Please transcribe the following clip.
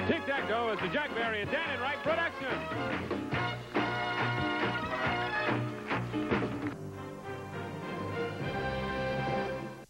Tic-Tac-Dough is the Jack Berry and Dan Enright production.